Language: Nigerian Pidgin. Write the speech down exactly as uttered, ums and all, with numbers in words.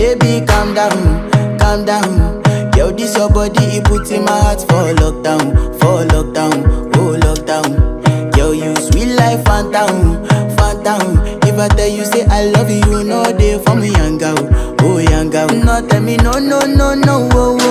Baby, calm down, calm down. Yo, this your body, it puts in my heart for lockdown, for lockdown, oh lockdown. Yo, you sweet life, phantom, phantom. If I tell you say I love you, you know they for me young girl, oh young girl. No tell me no, no, no, no, oh,